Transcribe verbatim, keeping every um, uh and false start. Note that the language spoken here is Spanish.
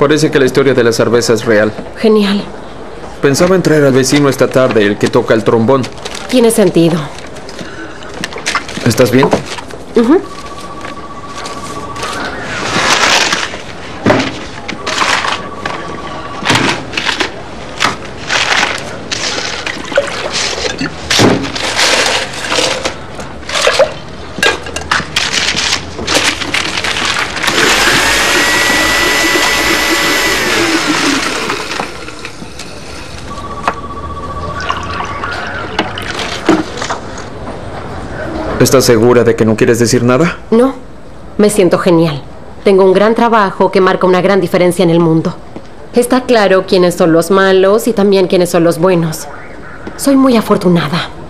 Parece que la historia de la cerveza es real. Genial. Pensaba en traer al vecino esta tarde, el que toca el trombón. Tiene sentido. ¿Estás bien? Uh-huh. ¿Estás segura de que no quieres decir nada? No, me siento genial. Tengo un gran trabajo que marca una gran diferencia en el mundo. Está claro quiénes son los malos y también quiénes son los buenos. Soy muy afortunada.